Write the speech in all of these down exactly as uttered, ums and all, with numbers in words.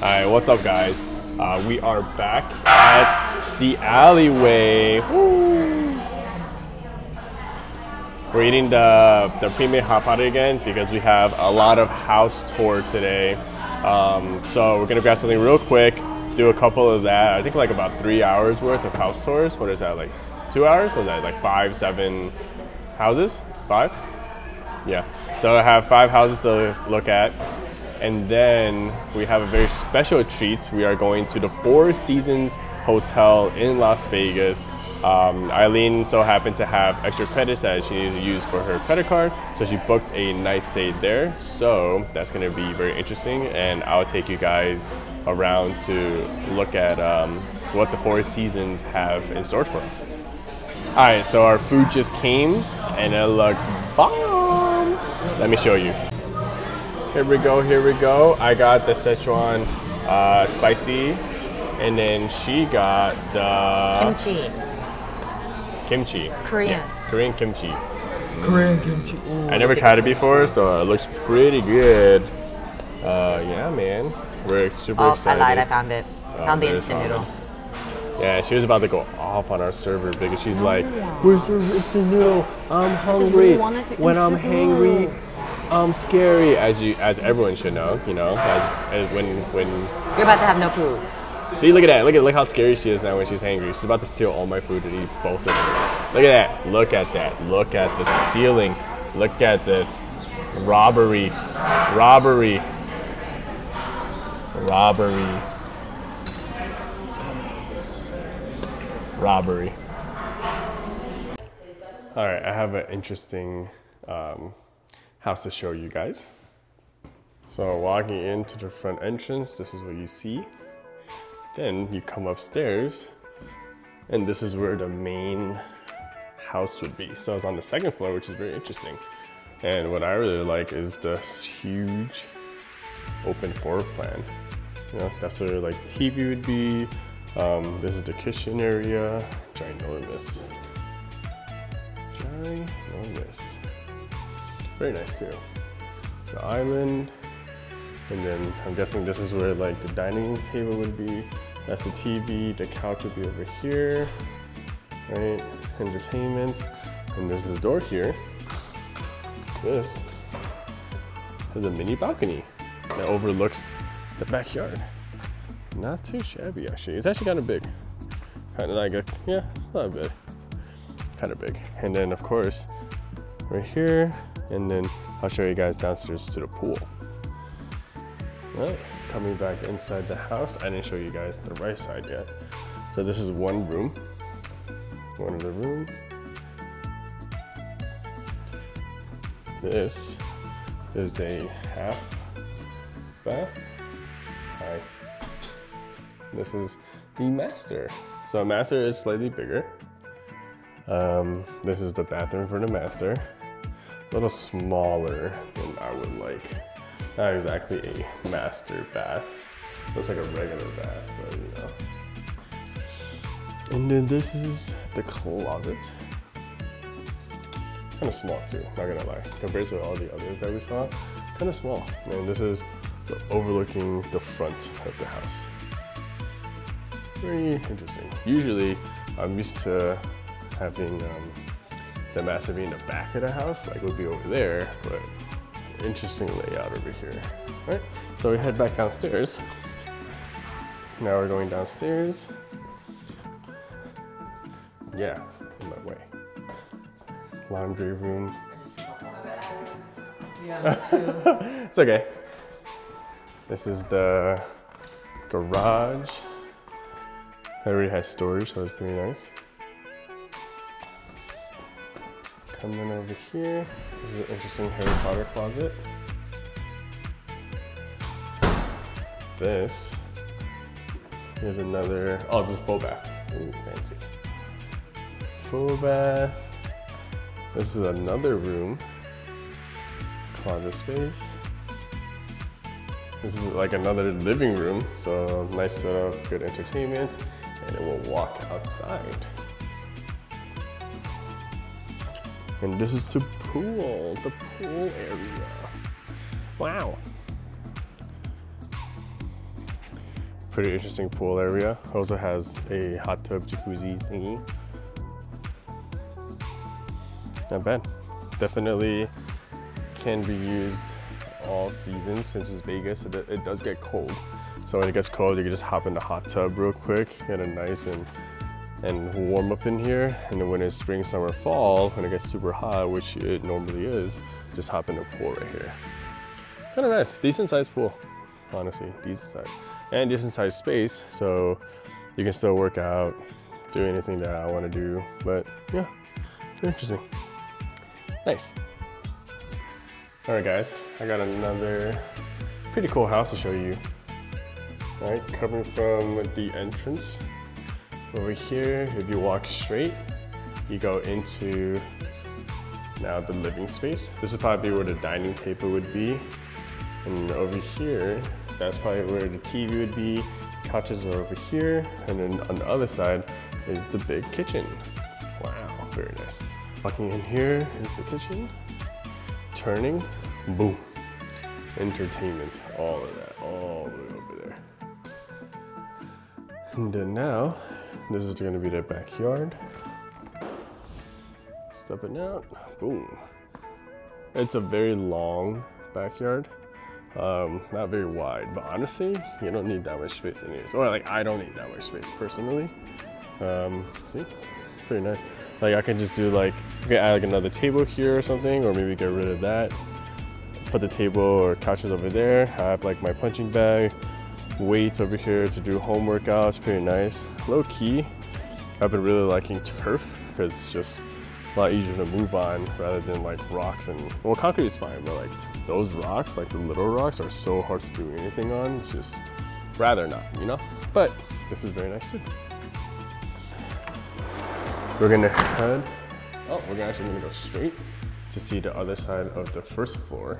Alright, what's up guys? Uh, we are back at the alleyway. Woo. We're eating the, the pre-made hot pot again because we have a lot of house tour today. Um, so we're gonna grab something real quick, do a couple of that. I think like about three hours worth of house tours. What is that, like two hours? What is that, like five, seven houses? Five? Yeah. So I have five houses to look at. And then we have a very special treat. We are going to the Four Seasons Hotel in Las Vegas. Um, Eileen so happened to have extra credits that she needed to use for her credit card, so she booked a night stay there. So that's going to be very interesting, and I'll take you guys around to look at um, what the Four Seasons have in store for us. All right, so our food just came, and it looks bomb. Let me show you. Here we go, here we go. I got the Szechuan uh, spicy, and then she got the kimchi. Kimchi. Korean. Yeah, Korean kimchi. Korean kimchi. Ooh, I never tried it before, so it looks pretty good. Uh, yeah, man. We're super oh, excited. I lied, I found it. Oh, found the instant noodle. Yeah, she was about to go off on our server because she's like, where's the instant noodle? I'm hungry. When I'm hangry, I'm scary. As you, as everyone should know, you know, as, as when when you're about to have no food. See, look at that. Look at look how scary she is now when she's hangry. She's about to steal all my food and eat both of them. Look at that. Look at that. Look at the stealing. Look at this. Robbery. Robbery. Robbery. Robbery. All right, I have an interesting um, house to show you guys. So walking into the front entrance, this is what you see. Then you come upstairs, and this is where the main house would be. So it's on the second floor, which is very interesting. And what I really like is this huge open floor plan. You know, that's where like T V would be. Um, this is the kitchen area, ginormous. Ginormous. Very nice too. The island. And then I'm guessing this is where like the dining table would be. That's the T V, the couch would be over here, right? Entertainment. And there's this door here. This is a mini balcony that overlooks the backyard. Not too shabby actually. It's actually kind of big. Kind of like a, yeah, it's not big. Kind of big. And then of course, right here, and then I'll show you guys downstairs to the pool. Right, coming back inside the house. I didn't show you guys the right side yet. So this is one room, one of the rooms. This is a half bath. Hi. This is the master. So master is slightly bigger. Um, this is the bathroom for the master. A little smaller than I would like. Not exactly a master bath. Looks like a regular bath, but you know. And then this is the closet. Kind of small too, not gonna lie. Compared to all the others that we saw, kind of small. And this is the overlooking the front of the house. Very interesting. Usually, I'm used to having um, the master being in the back of the house, like would be over there, but interesting layout over here. All right, so we head back downstairs. Now we're going downstairs. Yeah, in my way. Laundry room. Yeah, me too. It's okay. This is the garage. It already has storage, so it's pretty nice. Coming over here, this is an interesting Harry Potter closet. This is another, oh, this is full bath. Ooh, fancy. Full bath. This is another room, closet space. This is like another living room, so nice setup, good entertainment, and then we'll walk outside. And this is the pool, the pool area. Wow. Pretty interesting pool area. Also has a hot tub jacuzzi thingy. Not bad. Definitely can be used all seasons since it's Vegas. It, it does get cold. So when it gets cold, you can just hop in the hot tub real quick, get a nice and and warm up in here. And then when it's spring, summer, fall, when it gets super hot, which it normally is, just hop in the pool right here. Kind of nice, decent sized pool, honestly, decent size. And decent sized space, so you can still work out, do anything that I want to do. But yeah, interesting. Nice. All right, guys, I got another pretty cool house to show you. All right, coming from the entrance over here, if you walk straight, you go into now the living space. This is probably where the dining table would be. And over here, that's probably where the T V would be. Couches are over here. And then on the other side is the big kitchen. Wow, very nice. Walking in here is the kitchen. Turning, boom. Entertainment, all of that, all the way over there. And then now, this is gonna be the backyard. Stepping out, boom. It's a very long backyard. Um, not very wide, but honestly, you don't need that much space anyways. Or like, I don't need that much space personally. Um, see, it's pretty nice. Like I can just do like, I can add like another table here or something, or maybe get rid of that. Put the table or couches over there. I have like my punching bag, weights over here to do home workouts, pretty nice. Low key, I've been really liking turf because it's just a lot easier to move on rather than like rocks and, well, concrete is fine, but like those rocks, like the little rocks, are so hard to do anything on. It's just rather not, you know? But this is very nice too. We're gonna head, oh, we're gonna actually gonna go straight to see the other side of the first floor.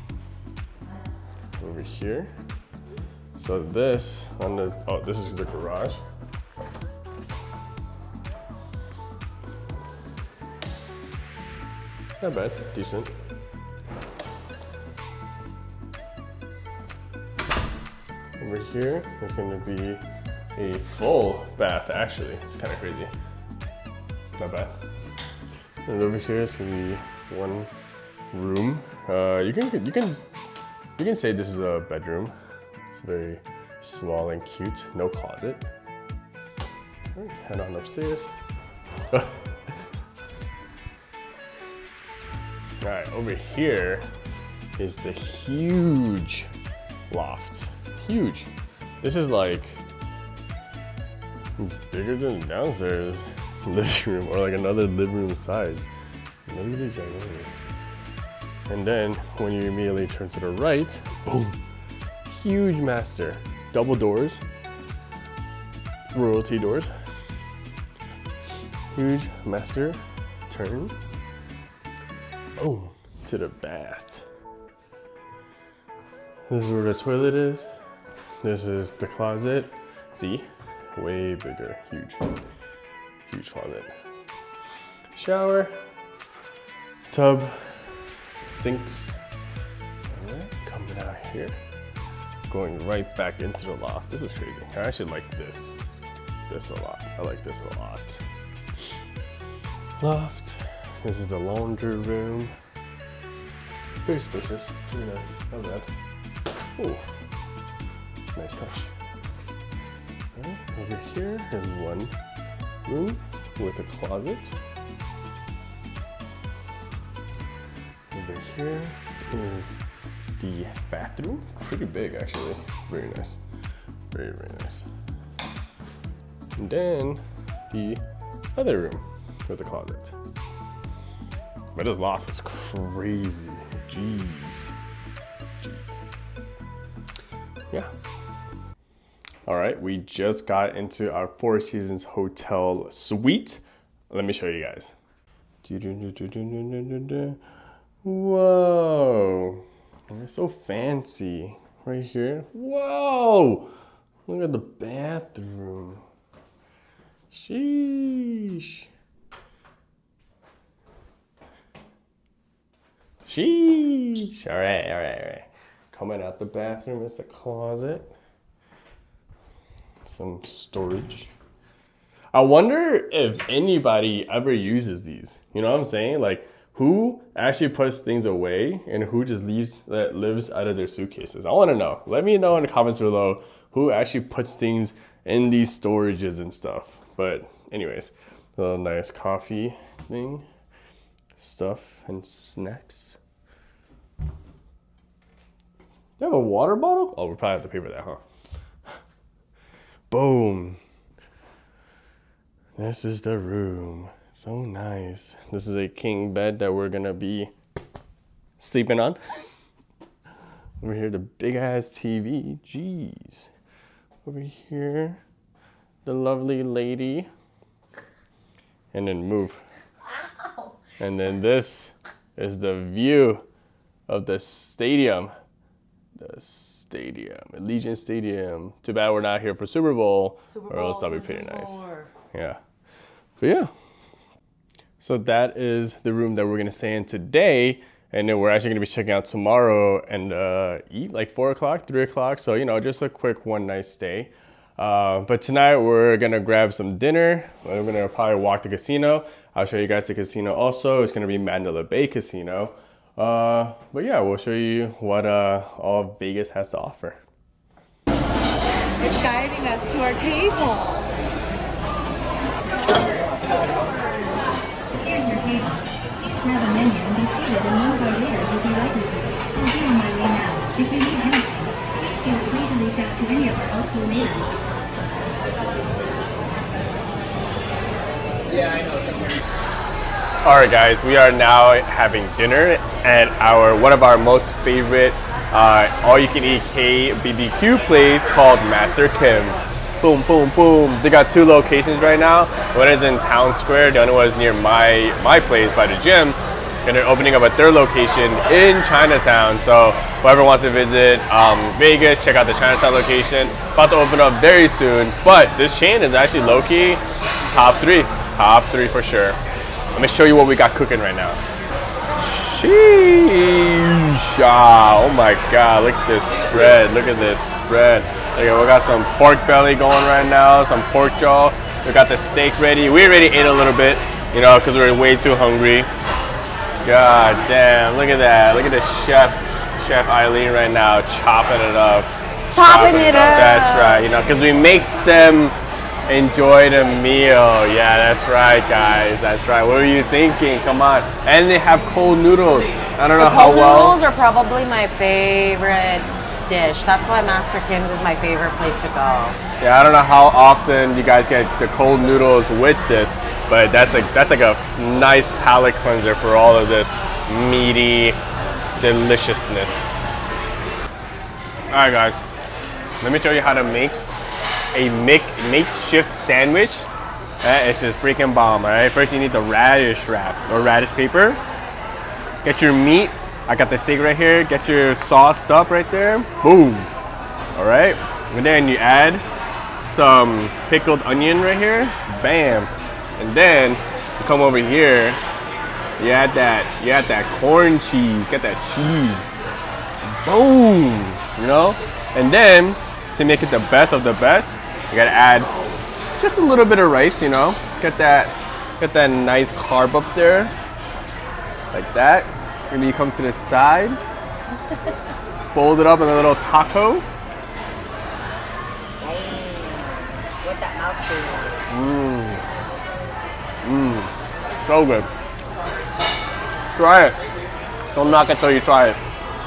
Over here. So this, on the, oh, this is the garage. Not bad, decent. Over here is gonna be a full bath, actually. It's kind of crazy. Not bad. And over here is gonna be one room. Uh, you can you can you can say this is a bedroom. It's very small and cute. No closet. All right, head on upstairs. All right, over here is the huge loft. Huge. This is like bigger than downstairs living room, or like another living room size. Literally gigantic. And then when you immediately turn to the right, boom, huge master, double doors, royalty doors, huge master, turn, boom, to the bath. This is where the toilet is. This is the closet. See, way bigger, huge, huge closet. Shower, tub, sinks. All right, coming out here, going right back into the loft. This is crazy. I actually like this, this a lot. I like this a lot. Loft. This is the laundry room. Very spacious, pretty nice, not bad. Ooh, nice touch. All right, over here is one room with a closet. Over here is the bathroom. Pretty big, actually. Very nice. Very, very nice. And then the other room with the closet. But this loft is crazy. Jeez. Jeez. Yeah. All right, we just got into our Four Seasons Hotel suite. Let me show you guys. Whoa, it's so fancy right here. Whoa, look at the bathroom. Sheesh. Sheesh. All right, all right, all right. Coming out the bathroom is the closet. some storage. I wonder if anybody ever uses these. You know what I'm saying? Like, who actually puts things away and who just leaves that lives out of their suitcases? I want to know. Let me know in the comments below who actually puts things in these storages and stuff. But anyways, a little nice coffee thing, stuff and snacks. You have a water bottle? Oh, we probably have to pay for that, huh? Boom. This is the room. So nice. This is a king bed that we're gonna be sleeping on. Over here, the big ass T V. Jeez. Over here, the lovely lady. And then move. Ow. And then this is the view of the stadium. The stadium, Allegiant Stadium. Too bad we're not here for Super Bowl, Super Bowl or else that'll be pretty nice. Yeah. But yeah. So that is the room that we're gonna stay in today. And then we're actually gonna be checking out tomorrow and uh, eat like four o'clock, three o'clock. So, you know, just a quick one night stay. Uh, but tonight we're gonna grab some dinner. We're gonna probably walk the casino. I'll show you guys the casino also. It's gonna be Mandalay Bay Casino. Uh, but yeah, we'll show you what uh, all Vegas has to offer. It's guiding us to our table. Here's your table. Please grab a menu and be seated, and one of our waiters will be right with you. I'll be on my way now. If you need help, please feel free to reach out to any of our helpful ladies. Yeah, I know. All right, guys, we are now having dinner at our one of our most favorite uh, all-you-can-eat K B B Q place called Master Kim. Boom, boom, boom. They got two locations right now. One is in Town Square. The other one is near my my place by the gym. And they're opening up a third location in Chinatown. So whoever wants to visit um, Vegas, check out the Chinatown location. About to open up very soon. But this chain is actually low-key top three. Top three for sure. Let me show you what we got cooking right now. Sheesh. Oh my God, look at this spread. Look at this spread. Okay, we got some pork belly going right now, some pork jaw. We got the steak ready. We already ate a little bit, you know, because we were way too hungry. God damn, look at that. Look at the chef, Chef Eileen right now, chopping it up. Chopping, chopping it up. up. That's right, you know, because we make them enjoy the meal. Yeah, that's right, guys. That's right. What were you thinking? Come on. And they have cold noodles. I don't know the how cold well. Noodles are probably my favorite dish. That's why Master Kim's is my favorite place to go. Yeah, I don't know how often you guys get the cold noodles with this, but that's like that's like a nice palate cleanser for all of this meaty deliciousness. All right, guys. Let me show you how to make a make, makeshift sandwich. Uh, it's just freaking bomb, all right? First, you need the radish wrap or radish paper. Get your meat. I got the steak right here. Get your sauced up right there. Boom. All right. And then you add some pickled onion right here. Bam. And then you come over here. You add that. You add that corn cheese. Get that cheese. Boom. You know. And then to make it the best of the best, you gotta add just a little bit of rice, you know. Get that, get that nice carb up there, like that. And then you come to the side, fold it up in a little taco. With that mouthful. Mmm, mmm, so good. Try it. Don't knock it till you try it.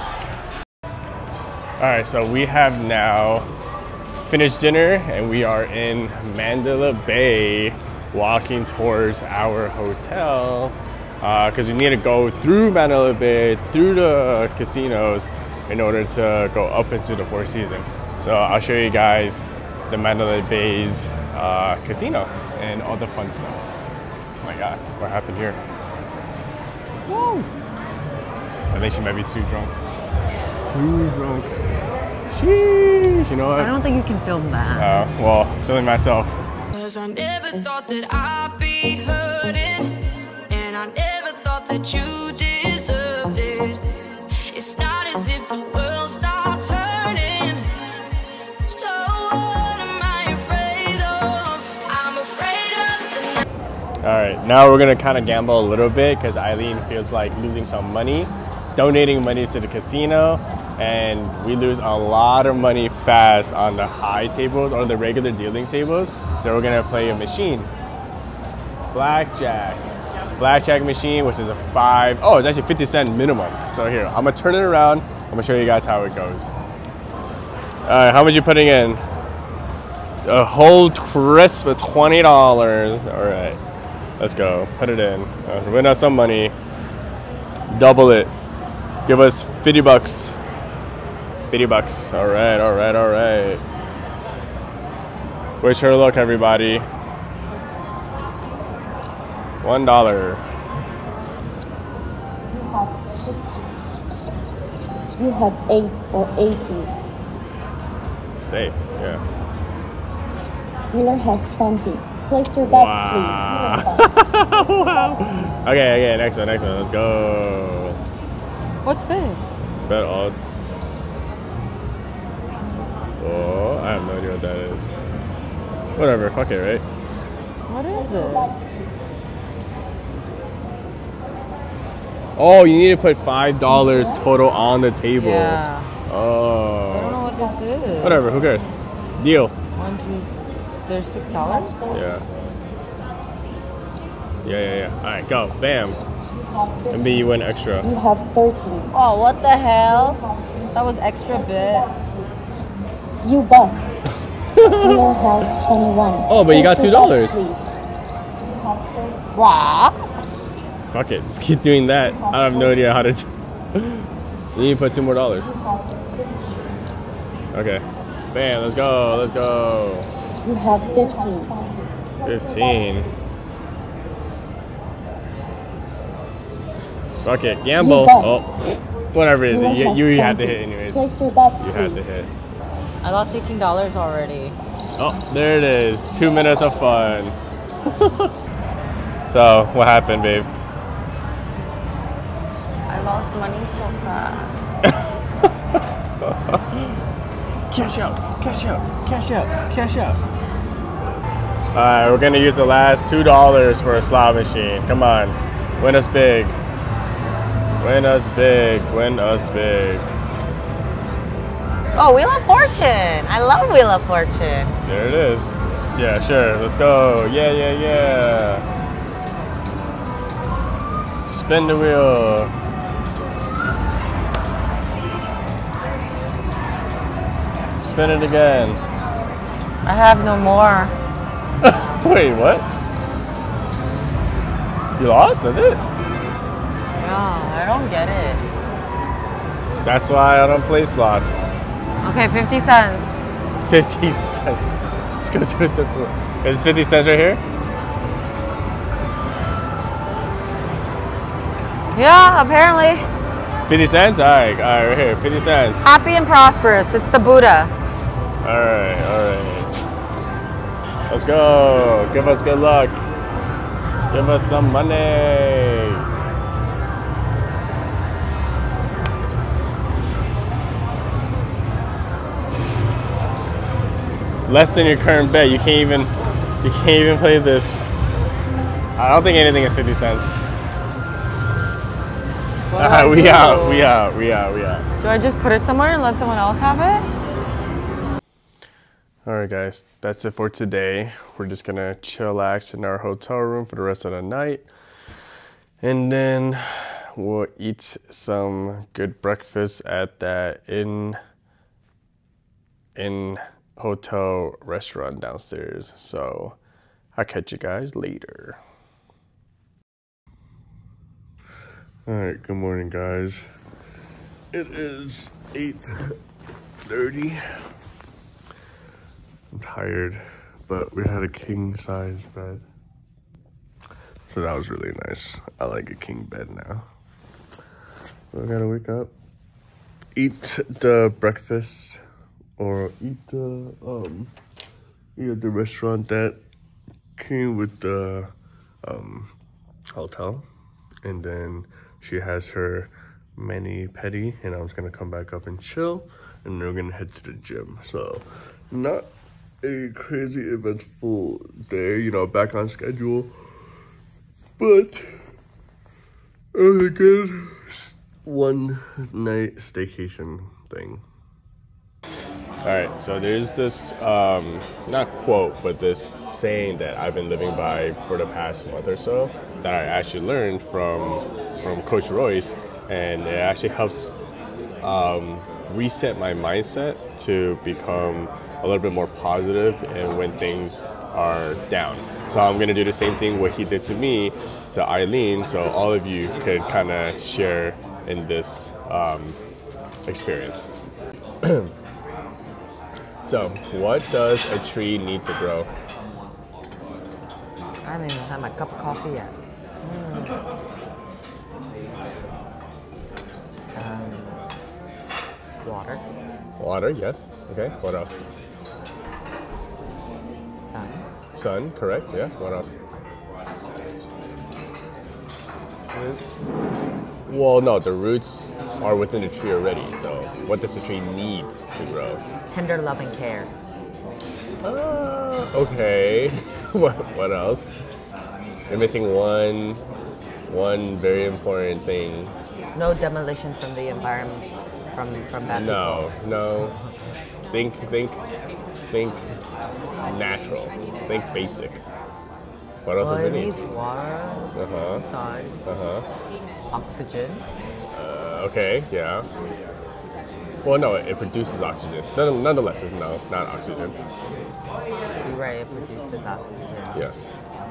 All right, so we have now finished dinner and we are in Mandalay Bay walking towards our hotel because uh, you need to go through Mandalay Bay, through the casinos in order to go up into the Four Seasons. So I'll show you guys the Mandalay Bay's uh, casino and all the fun stuff. Oh my God, what happened here? Woo! I think she might be too drunk. Too drunk. Sheesh, you know what? I don't think you can film that. Uh, well, feeling myself. Cause I never thought that I'd be hurting, and I never thought that you deserved it. It's not as if the world stopped turning. So what am I afraid All right, now we're gonna kind of gamble a little bit because Eileen feels like losing some money, donating money to the casino, and we lose a lot of money fast on the high tables or the regular dealing tables. So we're gonna play a machine, blackjack, blackjack machine, which is a five. Oh, it's actually fifty cent minimum. So here, I'm gonna turn it around. I'm gonna show you guys how it goes. All right, how much you putting in? A whole crisp of twenty dollars. All right. Let's go. Put it in. Uh, win us some money. Double it. Give us fifty bucks. fifty bucks. All right, all right, all right. Wish her luck, everybody. One dollar. You have eight or eighty. Stay. Yeah. Dealer has twenty. Place your bets, Wow. please. Wow. Okay, okay, next one, next one. Let's go. What's this? Bet Oz. Oh, I have no idea what that is. Whatever, fuck it, right? What is this? Oh, you need to put five dollars total on the table. Yeah. Oh. I don't know what this is. Whatever, who cares? Deal. One, two. There's six dollars. Yeah. Yeah, yeah, yeah. All right, go. Bam. And then you win extra. You have thirteen. Oh, what the hell? That was extra bit. You bust. Dealer has twenty-one. Oh, but you got two dollars. Wow. Fuck it. Just keep doing that. I have no idea how to. Do. You need to put two more dollars. Okay. Bam. Let's go. Let's go. You have fifteen. Fifteen. Fuck it. Gamble. Oh, whatever it is. You, you had to hit anyways. Place your bets, You had please. to hit. I lost eighteen dollars already. Oh, there it is. Two minutes of fun. So, what happened, babe? I lost money so fast. Cash out, cash out, cash out, cash out. All right, we're gonna use the last two dollars for a slot machine. Come on, win us big. Win us big, win us big. Oh, Wheel of Fortune. I love Wheel of Fortune. There it is. Yeah, sure, let's go. Yeah, yeah, yeah. Spin the wheel. Spin it again. I have no more. Wait, what? You lost? That's it? No, I don't get it. That's why I don't play slots. Okay, fifty cents. fifty cents. Let's go to it. Is fifty cents right here? Yeah, apparently. fifty cents? All right, all right, right here. fifty cents. Happy and prosperous. It's the Buddha. All right, all right. Let's go. Give us good luck. Give us some money. Less than your current bet. You can't even, you can't even play this. I don't think anything is fifty cents. All right, we out, we out, we out, we out. Do I just put it somewhere and let someone else have it? All right, guys, that's it for today. We're just gonna chillax in our hotel room for the rest of the night. And then we'll eat some good breakfast at that in, in hotel restaurant downstairs. So I'll catch you guys later. All right, good morning, guys. It is eight thirty. I'm tired, but we had a king size bed. So that was really nice. I like a king bed now. So I gotta wake up, eat the breakfast, or eat the, um, eat at the restaurant that came with the um, hotel. And then she has her mani-pedi, and I was gonna come back up and chill, and then we're gonna head to the gym. So not a crazy eventful day, you know, back on schedule. But it was a good one night staycation thing. All right, so there's this, um, not quote, but this saying that I've been living by for the past month or so that I actually learned from, from Coach Royce, and it actually helps um, reset my mindset to become a little bit more positive and when things are down. So I'm gonna do the same thing what he did to me, to Eileen, so all of you could kind of share in this um, experience. So, what does a tree need to grow? I haven't even had my cup of coffee yet. Mm. Um, water. Water, yes. Okay, what else? Sun. Sun, correct, yeah. What else? Roots. Well, no, the roots are within the tree already, so what does the tree need to grow? Tender love and care. Uh, okay. what, what else? You're missing one, one very important thing. No demolition from the environment, from from bad No, people. no. Think, think, think natural. Think basic. What else Well, does it it need? needs water, Uh-huh. sun, Uh-huh. oxygen. Uh, okay, yeah. Well, no, it produces oxygen. None- Nonetheless, it's no, not oxygen. You're right, it produces oxygen. Yes.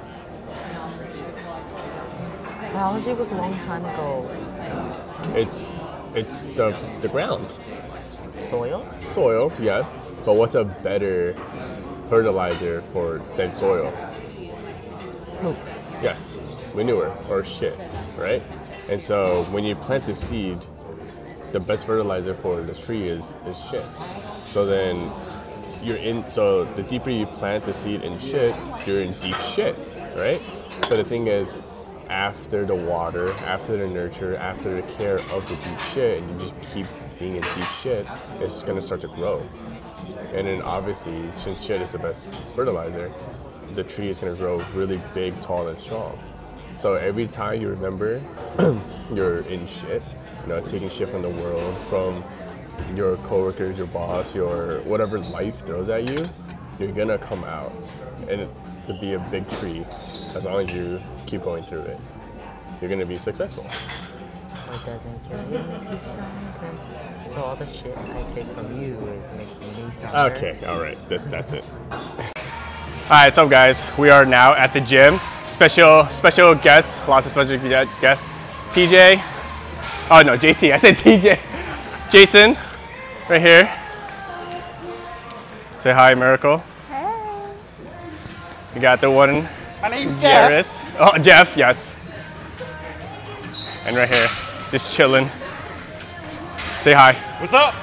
Biology was a long time ago. It's, it's the, the ground. Soil? Soil, yes. But what's a better fertilizer for than soil? Poop. Yes, manure or shit, right? And so when you plant the seed, the best fertilizer for the tree is, is shit. So then you're in, so the deeper you plant the seed in shit, you're in deep shit, right? So the thing is, after the water, after the nurture, after the care of the deep shit, and you just keep being in deep shit, it's gonna start to grow. And then obviously, since shit is the best fertilizer, the tree is gonna grow really big, tall, and strong. So every time you remember you're in shit, you know, taking shit from the world, from your coworkers, your boss, your whatever life throws at you, you're gonna come out and to be a big tree as long as you keep going through it. You're gonna be successful. What doesn't kill you makes you stronger. So all the shit I take from you is making me stronger. Okay, all right, that, that's it. All right, so guys, we are now at the gym. Special, special guest, lots of special guests. T J, oh no, J T, I said T J. Jason, right here. Say hi, Miracle. Hey. We got the one, My name's Jairus. Oh, Jeff, yes. And right here, just chilling. Say hi. What's up?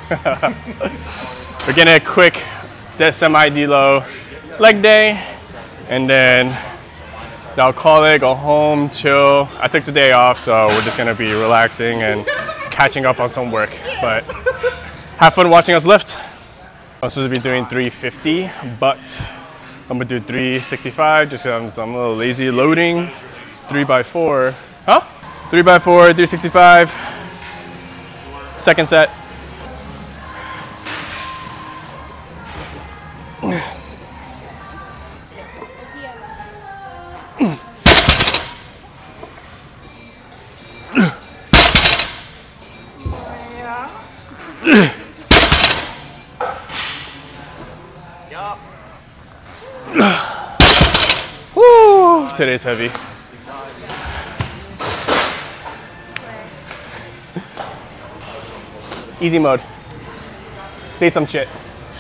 We're getting a quick semi-delo leg day, and then I'll call it, go home, chill. I took the day off, so we're just gonna be relaxing and catching up on some work. But have fun watching us lift. I'm supposed to be doing three fifty, but I'm gonna do three sixty-five just because I'm, I'm a little lazy loading. Three by four, huh? Three by four, three sixty-five. Second set. Woo! Today's heavy. Easy mode. Say some shit.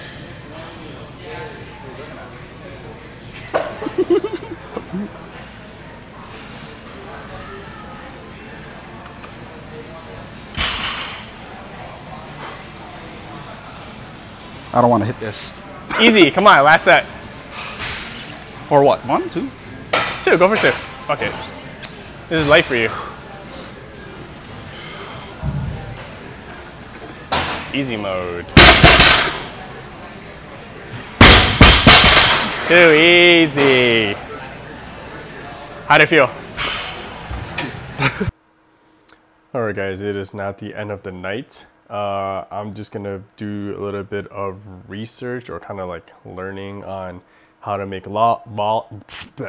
I don't want to hit this. Easy, come on, last set. Or what? One, two? Two, go for two. Fuck it. This is life for you. Easy mode. Too easy. How'd it feel? All right, guys, it is now the end of the night. Uh, I'm just gonna do a little bit of research or kind of like learning on how to make lo- vol-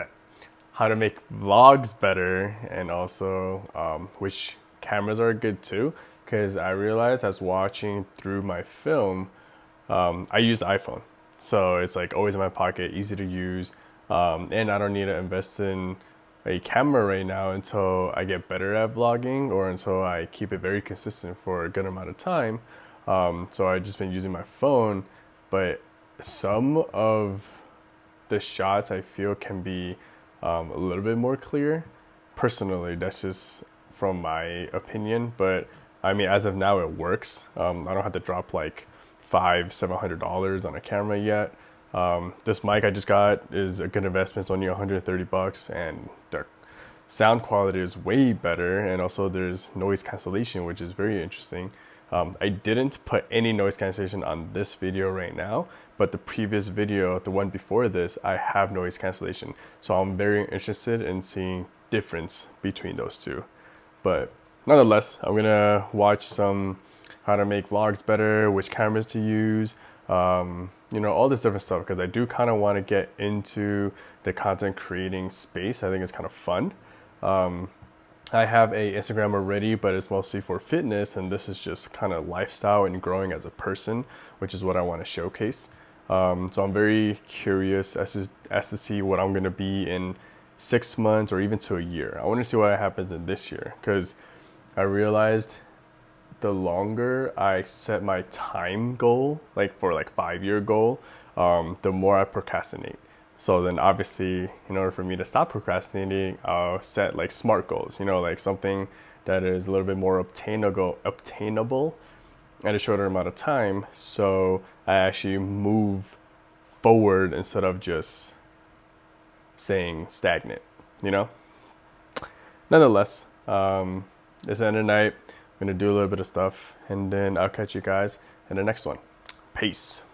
how to make vlogs better, and also um, which cameras are good too. Because I realized as watching through my film, um, I use the iPhone, so it's like always in my pocket, easy to use, um, and I don't need to invest in a camera right now until I get better at vlogging or until I keep it very consistent for a good amount of time. Um, so I've just been using my phone, but some of the shots I feel can be um, a little bit more clear. Personally, that's just from my opinion, but I mean, as of now, it works. Um, I don't have to drop like five, seven hundred dollars on a camera yet. Um, this mic I just got is a good investment. It's only one hundred thirty bucks, and the sound quality is way better. And also there's noise cancellation, which is very interesting. Um, I didn't put any noise cancellation on this video right now, but the previous video, the one before this, I have noise cancellation. So I'm very interested in seeing difference between those two. But nonetheless, I'm gonna watch some how to make vlogs better, which cameras to use, um, you know, all this different stuff, because I do kind of want to get into the content creating space. I think it's kind of fun. Um, I have a Instagram already, but it's mostly for fitness, and this is just kind of lifestyle and growing as a person, which is what I want to showcase. Um, so I'm very curious as to, as to see what I'm going to be in six months or even to a year. I want to see what happens in this year, because I realized the longer I set my time goal, like for like five year goal, um, the more I procrastinate. So then obviously, in order for me to stop procrastinating, I'll set like SMART goals, you know, like something that is a little bit more obtainable, obtainable at a shorter amount of time. So I actually move forward instead of just staying stagnant, you know? Nonetheless, um, it's the end of the night. I'm gonna do a little bit of stuff, and then I'll catch you guys in the next one. Peace.